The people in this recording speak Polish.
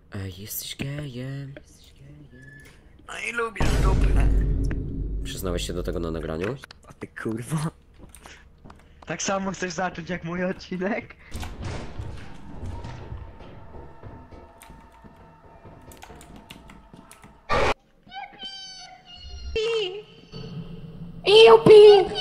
Jesteś gejem. No i lubię dupę. Przyznałeś się do tego na nagraniu? A ty kurwa. Tak samo chcesz zacząć jak mój odcinek? Jupi!